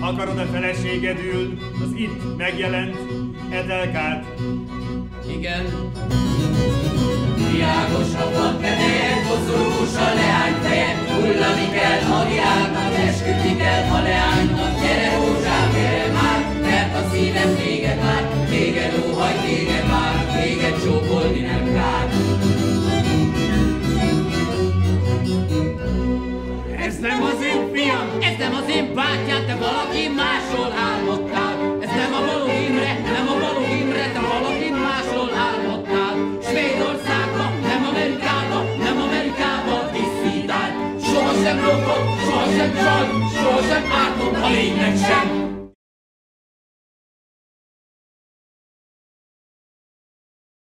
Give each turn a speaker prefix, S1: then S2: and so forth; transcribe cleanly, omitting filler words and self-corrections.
S1: Akarod a feleségedül az itt megjelent Etelkát?
S2: Igen. Virágos a pappeteje, koszorús a leány feje, hullani kell a diáknak, esküdni kell a leánynak. Gyere rózsám, gyere már, mert a szívem téged vár, téged óhaj, téged vár, téged csókolni nem kár.
S1: Ez nem az én fiam!
S2: Ez nem az én bátyám, te valaki másról álmodtál. Ez nem a való Imre, nem a való Imre, te valaki másról álmodtál. Svédországba, nem Amerikába, nem Amerikába diszidál. Sohasem lopott, sohasem csalt, sohasem ártott a lénynek sem.